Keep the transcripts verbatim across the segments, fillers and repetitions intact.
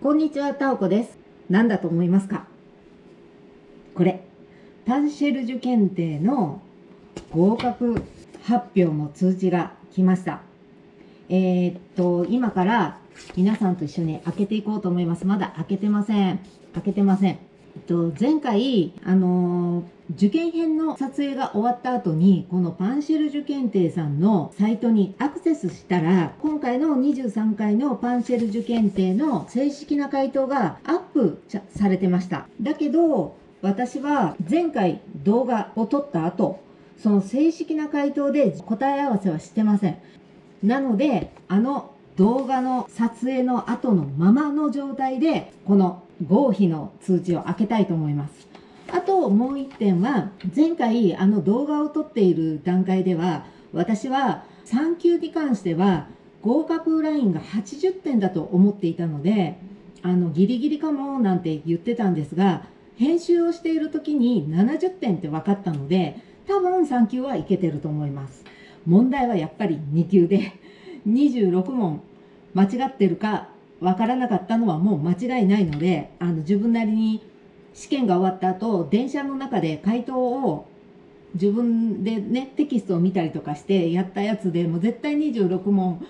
こんにちは、たおこです。何だと思いますか？これ、パンシェルジュ検定の合格発表の通知が来ました。えー、っと、今から皆さんと一緒に開けていこうと思います。まだ開けてません。開けてません。えっと、前回、あのー、受験編の撮影が終わった後に、このパンシェルジュ検定さんのサイトにアクセスしたら、今回のにじゅうさんかいのパンシェルジュ検定の正式な回答がアップされてました。だけど、私は前回動画を撮った後、その正式な回答で答え合わせはしてません。なので、あの動画の撮影の後のままの状態で、この合否の通知を開けたいと思います。あともう一点は、前回あの動画を撮っている段階では、私はさん級に関しては合格ラインがはちじゅってんだと思っていたので、あのギリギリかもなんて言ってたんですが、編集をしている時にななじゅってんって分かったので、多分さん級はいけてると思います。問題はやっぱりに級で、にじゅうろくもん間違ってるかわからなかったのはもう間違いないので、あの自分なりに試験が終わった後、電車の中で回答を自分でね、テキストを見たりとかしてやったやつで、もう絶対にじゅうろくもん、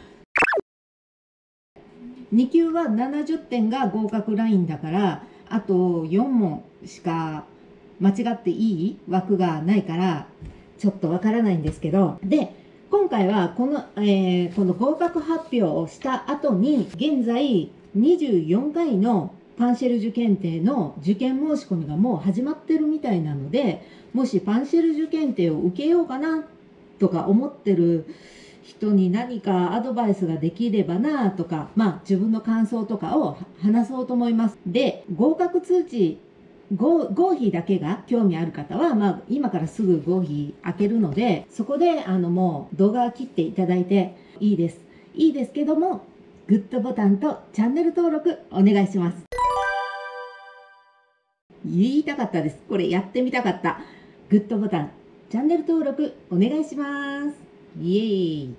に級はななじゅってんが合格ラインだから、あとよんもんしか間違っていい枠がないから、ちょっとわからないんですけど、で、今回はこの、えー、この合格発表をした後に、現在にじゅうよんかいのパンシェルジュ検定の受験申し込みがもう始まってるみたいなので、もしパンシェルジュ検定を受けようかなとか思ってる人に何かアドバイスができればなとか、まあ自分の感想とかを話そうと思います。で、合格通知、合, 合否だけが興味ある方は、まあ今からすぐ合否開けるので、そこであのもう動画を切っていただいていいです。いいですけども、グッドボタンとチャンネル登録お願いします。言いたかったです。これやってみたかった。グッドボタン、チャンネル登録お願いします。イエーイ。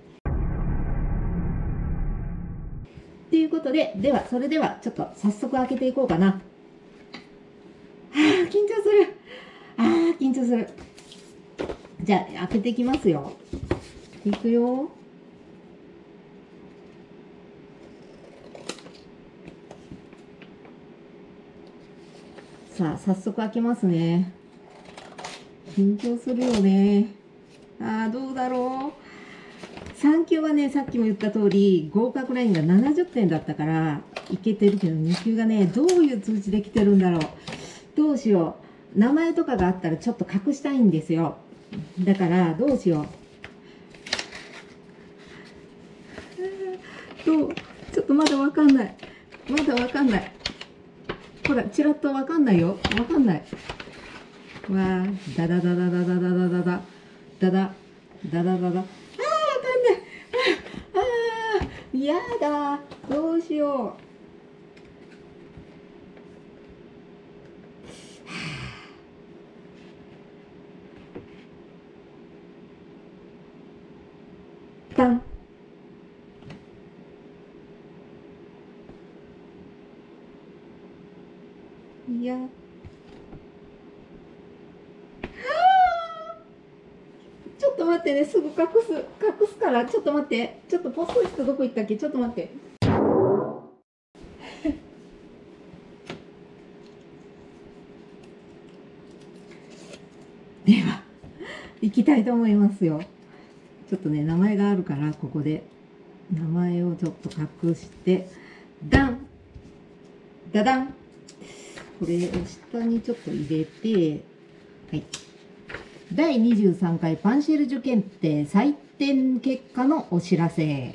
ということで、では、それではちょっと早速開けていこうかな。はあ、緊張する。ああ、緊張する。じゃあ、開けていきますよ。いくよ。さあ、早速開けますね。緊張するよね。ああ、どうだろう。さん級はね、さっきも言った通り、合格ラインがななじゅってんだったから、いけてるけど、に級がね、どういう通知できてるんだろう。どうしよう。名前とかがあったらちょっと隠したいんですよ。だから、どうしよう。どうちょっとまだわかんない。まだわかんない。ほら、ちらっとわかんないよ。わかんない。わあ、だだだだだだだだだだ。だだ、だだだだ。やだ、どうしよう。ダン。いや。ちょっと待ってね、すぐ隠す、隠すから、ちょっと待って。ちょっとポストイットどこ行ったっけ？ちょっと待って。では、行きたいと思いますよ。ちょっとね、名前があるから、ここで。名前をちょっと隠して、ダン！ダダン！これを下にちょっと入れて、はい。だいにじゅうさんかいパンシェルジュ検定採点結果のお知らせ。ん？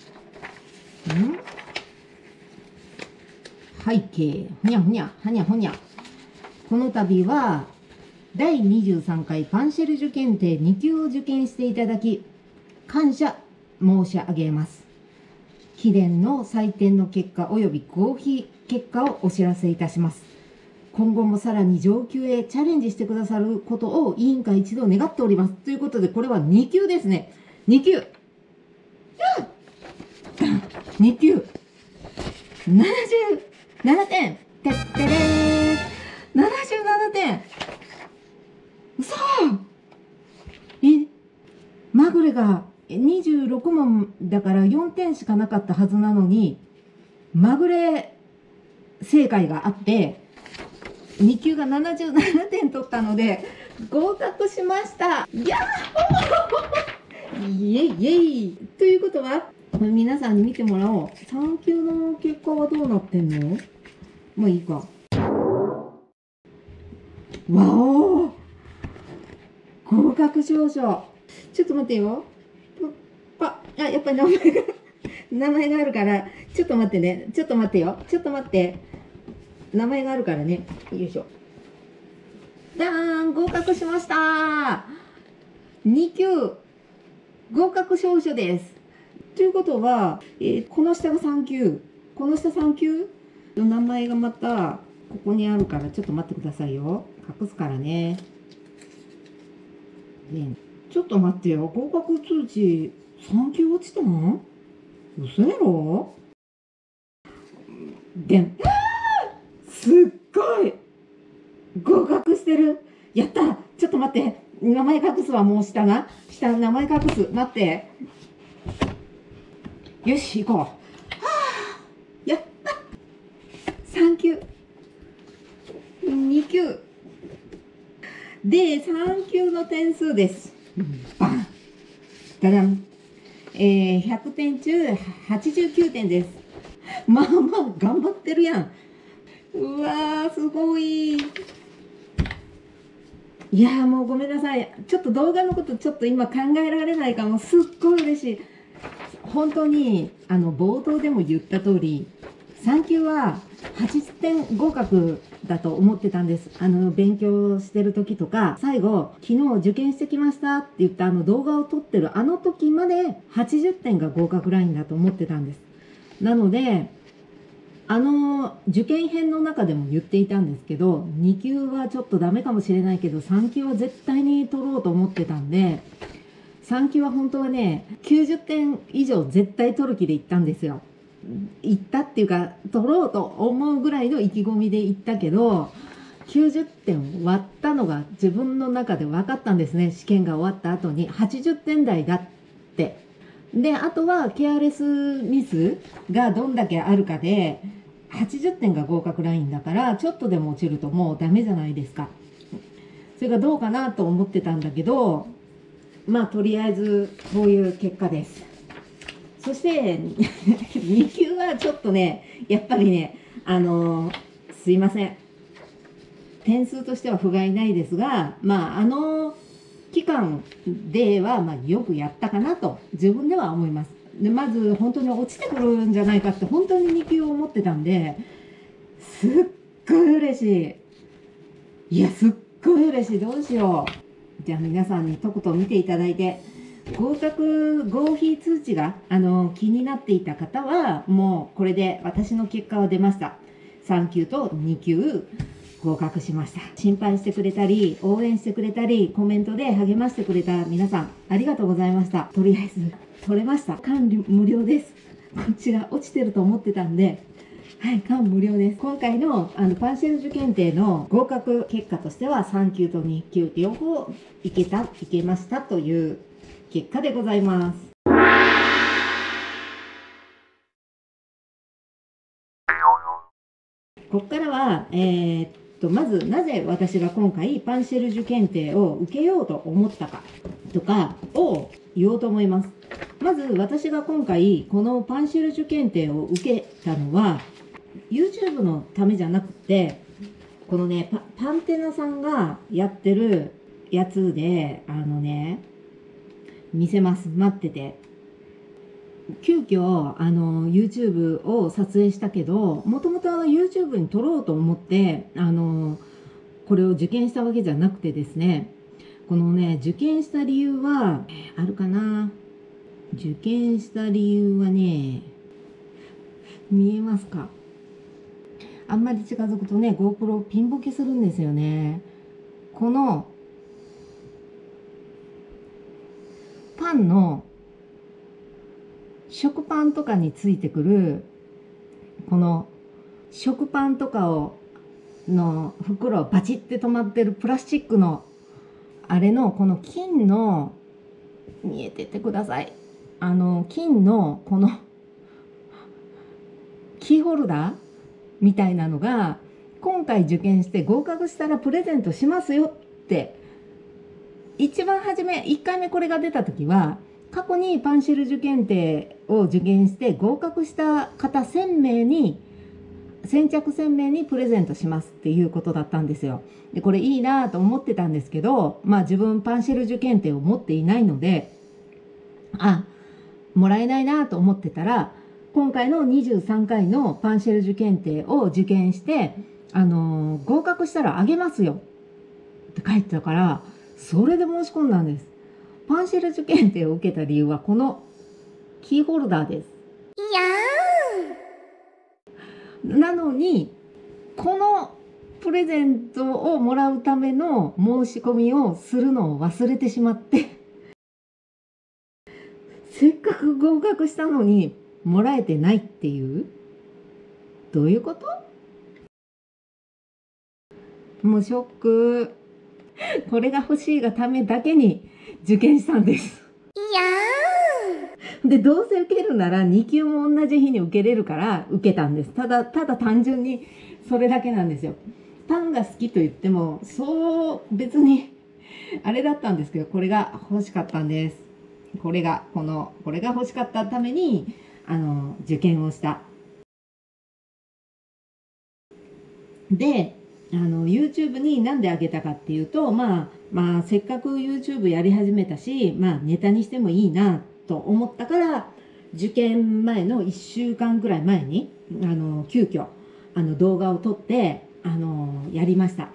背景、ふにゃふにゃ、はにゃほにゃ。この度は、だいにじゅうさんかいパンシェルジュ検定に級を受験していただき、感謝申し上げます。秘伝の採点の結果及び合否結果をお知らせいたします。今後もさらに上級へチャレンジしてくださることを委員会一同願っております。ということで、これはに級ですね。に級。に級。ななじゅうななてん。てってれー。ななじゅうななてん。うそー。え、まぐれがにじゅうろくもんだからよんてんしかなかったはずなのに、まぐれ正解があって、に級がななじゅうななてん取ったので、合格しました。やっほーイエイイエイということは、皆さんに見てもらおう。さん級の結果はどうなってんの？もういいか。わお、合格証書。ちょっと待ってよ。パあ、やっぱり名前が名前があるから、ちょっと待ってね。ちょっと待ってよ。ちょっと待って。名前があるからね。よいしょ。だーん、合格しました。に級合格証書です。ということは、えー、この下がさん級。この下さん級の名前がまた、ここにあるから、ちょっと待ってくださいよ。隠すからね。ね、ちょっと待ってよ。合格通知さん級落ちたの？嘘やろ？でん。すっごい合格してる。やった。ちょっと待って。名前隠すわ、もう下が。下、名前隠す。待って。よし、行こう。はあ、やった。さん級。に級。で、さん級の点数です。バン。ダダン。えー、ひゃくてん中はちじゅうきゅうてんです。まあまあ、頑張ってるやん。うわー、すごい。いやー、もうごめんなさい。ちょっと動画のことちょっと今考えられないかも。すっごい嬉しい。本当に、あの、冒頭でも言った通り、さん級ははちじゅってん合格だと思ってたんです。あの、勉強してる時とか、最後、昨日受験してきましたって言ったあの動画を撮ってるあの時まではちじゅってんが合格ラインだと思ってたんです。なので、あの受験編の中でも言っていたんですけど、に級はちょっとダメかもしれないけど、さん級は絶対に取ろうと思ってたんで、さん級は本当はね、きゅうじゅってん以上絶対取る気で行ったんですよ。行ったっていうか、取ろうと思うぐらいの意気込みで行ったけど、きゅうじゅってん割ったのが自分の中で分かったんですね。試験が終わった後にはちじゅってん台だって。で、あとはケアレスミスがどんだけあるかで、はちじゅってんが合格ラインだから、ちょっとでも落ちるともうダメじゃないですか。それがどうかなと思ってたんだけど、まあとりあえずこういう結果です。そしてに級はちょっとね、やっぱりね、あのー、すいません。点数としては不甲斐ないですが、まああの期間ではまあよくやったかなと自分では思います。で、まず本当に落ちてくるんじゃないかって本当にに級を思ってたんで、すっごい嬉しい。いや、すっごい嬉しい。どうしよう。じゃあ皆さんにとことん見ていただいて、合格合否通知があの気になっていた方は、もうこれで私の結果は出ました。さん級とに級合格しました。心配してくれたり、応援してくれたり、コメントで励ましてくれた皆さん、ありがとうございました。とりあえず、取れました。管理無料です。こっちが落ちてると思ってたんで、はい、管無料です。今回のあのパンシェル受検定の合格結果としては、さん級とに級両方いけた、いけましたという結果でございます。ここからは、えー、っと、まずなぜ私が今回パンシェル受検定を受けようと思ったかとかを言おうと思います。まず私が今回このパンシェル受検定を受けたのは YouTube のためじゃなくて、このね、パ、パンテナさんがやってるやつで、あのね、見せます。待ってて。急遽あの YouTube を撮影したけど、もともと YouTube に撮ろうと思ってあのこれを受験したわけじゃなくてですね、このね受験した理由はあるかな。受験した理由はね、見えますか？あんまり近づくとね GoPro ピンボケするんですよね。このパンの食パンとかについてくるこの食パンとかをの袋をバチって止まってるプラスチックのあれのこの金の見えててください。あの金のこのキーホルダーみたいなのが今回受験して合格したらプレゼントしますよって一番初めいっかいめこれが出た時は過去にパンシェル受験定を受験して合格した方せんめいに先着せんめいにプレゼントしますっていうことだったんですよ。でこれいいなと思ってたんですけど、まあ自分パンシェル受験定を持っていないのであもらえないなと思ってたら今回のにじゅうさんかいのパンシェル受験定を受験してあのー、合格したらあげますよって書いてたからそれで申し込んだんです。パンシェル受験定を受けた理由はこのキーホルダーです。いやーなのにこのプレゼントをもらうための申し込みをするのを忘れてしまってせっかく合格したのにもらえてないっていうどういうこと？もうショック。これが欲しいがためだけに受験したんです。いやーでどうせ受けるならに級も同じ日に受けれるから受けたんです。ただただ単純にそれだけなんですよ。パンが好きと言ってもそう別にあれだったんですけどこれが欲しかったんです。これがこのこれが欲しかったためにあの受験をした。であの YouTube に何であげたかっていうと、まあ、まあせっかく YouTube やり始めたし、まあ、ネタにしてもいいなと思ったから受験前のいっしゅうかんくらい前にあの急遽あの動画を撮ってあのやりました。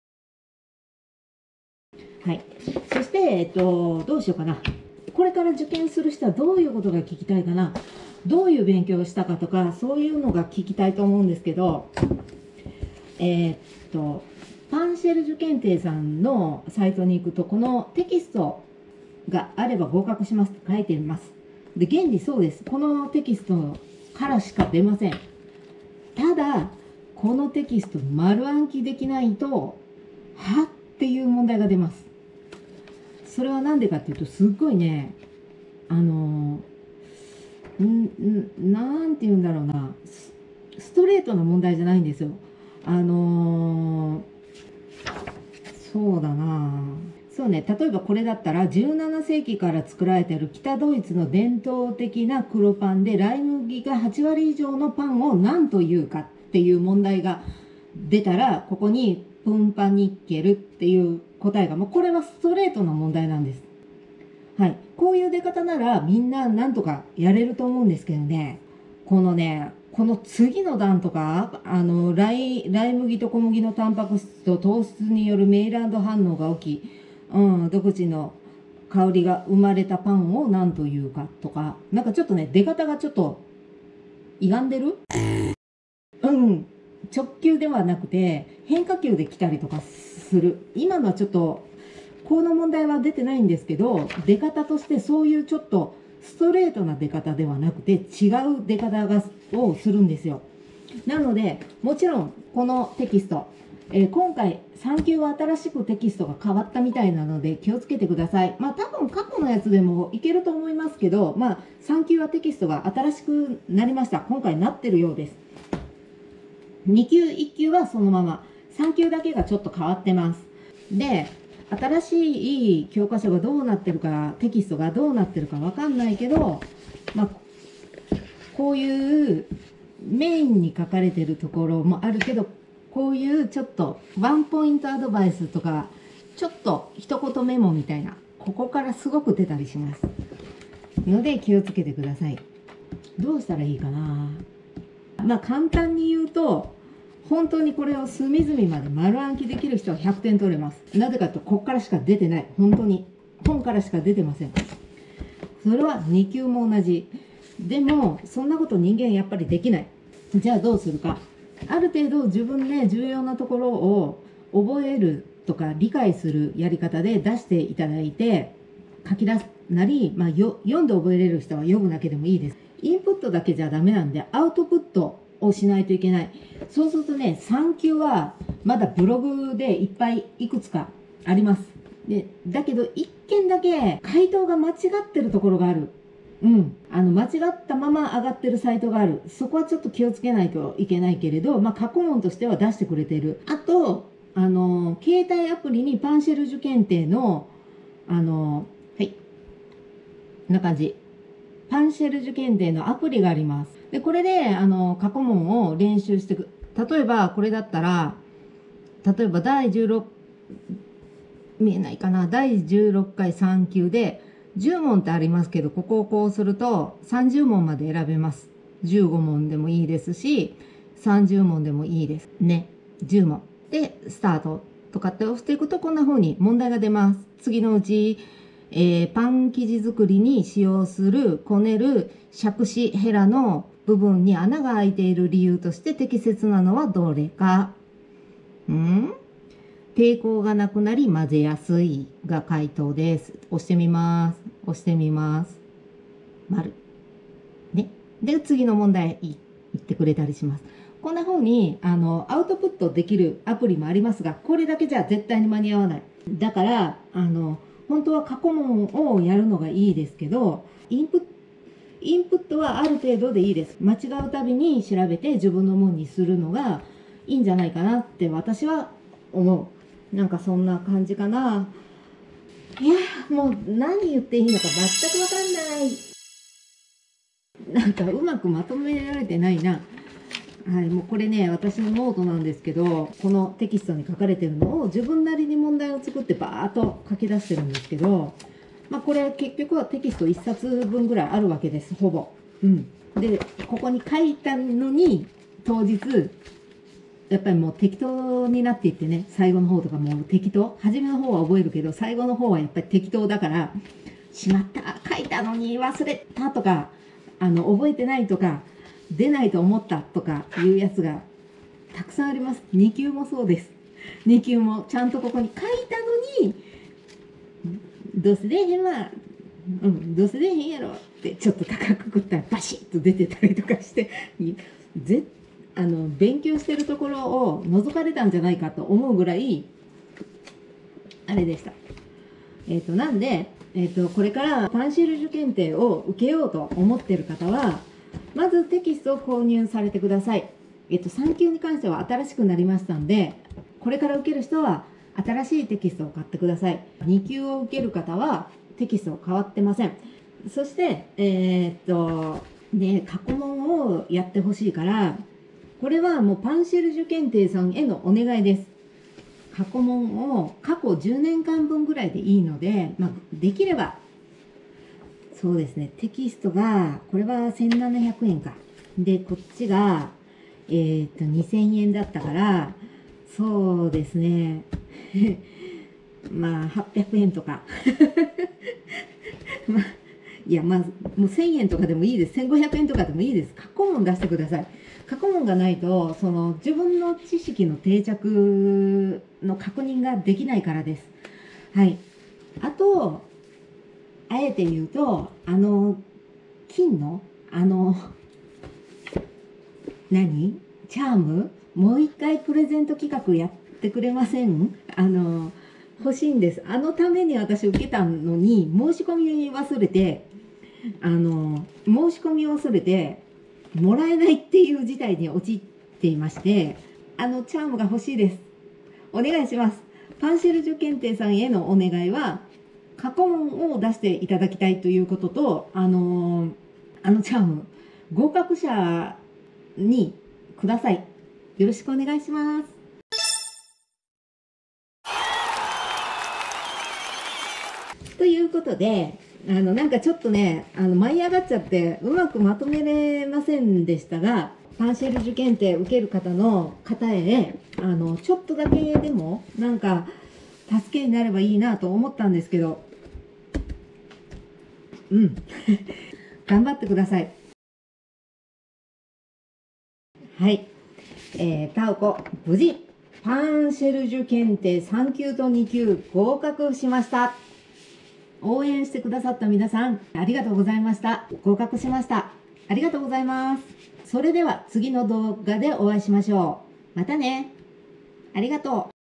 はい、そして、えっと、どうしようかな。これから受験する人はどういうことが聞きたいかな。どういう勉強をしたかとかそういうのが聞きたいと思うんですけど、えー、っとパンシェル受験定さんのサイトに行くとこのテキストがあれば合格しますって書いています。で現にそうです。このテキストからしか出ません。ただこのテキスト丸暗記できないとはっていう問題が出ます。それは何でかっていうとすっごいねあのんんなんて言うんだろうなストレートな問題じゃないんですよ。あのー、そうだなそうね、例えばこれだったらじゅうななせいきから作られている北ドイツの伝統的な黒パンでライ麦がはちわり以上のパンを何というかっていう問題が出たらここにプンパニッケルっていう答えがもうこれはストレートな問題なんです。はい、こういう出方ならみんななんとかやれると思うんですけどねこのねこの次の段とかあのライライ麦と小麦のタンパク質と糖質によるメイランド反応が起き、うん、独自の香りが生まれたパンを何というかとかなんかちょっとね出方がちょっと歪んでるうん直球ではなくて変化球で来たりとかする。今のはちょっとこの問題は出てないんですけど出方としてそういうちょっとストレートな出方ではなくて違う出方がをするんですよ。なのでもちろんこのテキスト、えー、今回さん級は新しくテキストが変わったみたいなので気をつけてください。まあ多分過去のやつでもいけると思いますけど、まあさん級はテキストが新しくなりました。今回なってるようです。に級いっ級はそのままさん級だけがちょっと変わってます。で新しい教科書がどうなってるかテキストがどうなってるかわかんないけど、まあ、こういうメインに書かれてるところもあるけどこういうちょっとワンポイントアドバイスとかちょっと一言メモみたいなここからすごく出たりしますので気をつけてください。どうしたらいいかな。まあ簡単に言うと本当にこれを隅々まで丸暗記できる人はひゃくてん取れます。なぜかというとこっからしか出てない。本当に本からしか出てません。それはに級も同じ。でもそんなこと人間やっぱりできない。じゃあどうするか。ある程度自分で重要なところを覚えるとか理解するやり方で出していただいて書き出すなり、まあ、よ読んで覚えれる人は読むだけでもいいです。インプットだけじゃダメなんでアウトプットをしないといけない。そうするとね、さん級はまだブログでいっぱいいくつかあります。で、だけどいっけんだけ回答が間違ってるところがある。うん。あの、間違ったまま上がってるサイトがある。そこはちょっと気をつけないといけないけれど、まあ、過去問としては出してくれてる。あと、あの、携帯アプリにパンシェルジュ検定の、あの、はい。こんな感じ。パンシェルジュ検定のアプリがあります。で、これで、あの、過去問を練習していく。例えば、これだったら、例えばだいじゅうろく、見えないかな。だいじゅうろっかいさん級で、じゅう問ってありますけど、ここをこうするとさんじゅう問まで選べます。じゅうご問でもいいですし、さんじゅう問でもいいです。ね。じゅう問。で、スタートとかって押していくとこんな風に問題が出ます。次のうち、えー、パン生地作りに使用するこねる杓子ヘラの部分に穴が開いている理由として適切なのはどれか。ん抵抗がなくなり混ぜやすいが回答です。押してみます。押してみます。丸。ね。で、次の問題言ってくれたりします。こんな風に、あの、アウトプットできるアプリもありますが、これだけじゃ絶対に間に合わない。だから、あの、本当は過去問をやるのがいいですけど、インプット、インプットはある程度でいいです。間違うたびに調べて自分のものにするのがいいんじゃないかなって私は思う。なんかそんな感じかな。いやー、もう何言っていいのか全くわかんない。なんかうまくまとめられてないな。はい、もうこれね、私のノートなんですけど、このテキストに書かれてるのを自分なりに問題を作ってバーっと書き出してるんですけど、まあこれ結局はテキストいっさつぶんぐらいあるわけです、ほぼ。うん。で、ここに書いたのに、当日、やっぱりもう適当になっていってね、最後の方とかもう適当。初めの方は覚えるけど、最後の方はやっぱり適当だから、しまった、書いたのに忘れたとか、あの、覚えてないとか、出ないと思ったとかいうやつがたくさんあります。に級もそうです。に級もちゃんとここに書いたのに、どうせ出へんわ、うん、どうせ出へんやろってちょっと高くくったらバシッと出てたりとかして、ぜあの勉強してるところを覗かれたんじゃないかと思うぐらいあれでした。えっ、ー、となんで、えっ、ー、とこれからパンシェルジュ検定を受けようと思っている方は、まずテキストを購入されてください。えっ、ー、とさん級に関しては新しくなりましたんで、これから受ける人は新しいテキストを買ってください。に級を受ける方はテキスト変わってません。そして、えっ、ー、とね、過去問をやってほしいから、これはもうパンシェルジュ検定さんへのお願いです。過去問を過去じゅうねんかんぶんぐらいでいいので、まあ、できれば、そうですね、テキストが、これはせんななひゃくえんか。で、こっちが、えっと、にせんえんだったから、そうですね、まあ、はっぴゃくえんとか。まあ、いや、まあ、もうせんえんとかでもいいです。せんごひゃくえんとかでもいいです。過去問出してください。過去問がないと、その自分の知識の定着の確認ができないからです。はい。あと、あえて言うと、あの、金の、あの、何チャームもう一回プレゼント企画やってくれません？あの、欲しいんです。あのために私受けたのに、申し込み忘れて、あの、申し込み忘れて、もらえないっていう事態に陥っていまして、あのチャームが欲しいです。お願いします。パンシェルジュ検定さんへのお願いは、過去問を出していただきたいということと、あのー、あのチャーム、合格者にください。よろしくお願いします。ということで、あの、なんかちょっとね、あの、舞い上がっちゃって、うまくまとめれませんでしたが、パンシェル受験定受ける方の方へ、あの、ちょっとだけでも、なんか、助けになればいいなと思ったんですけど、うん。頑張ってください。はい。えー、タオコ、無事、パンシェルジュ検定さん級とに級合格しました。応援してくださった皆さん、ありがとうございました。合格しました。 ありがとうございます。それでは次の動画でお会いしましょう。またね。ありがとう。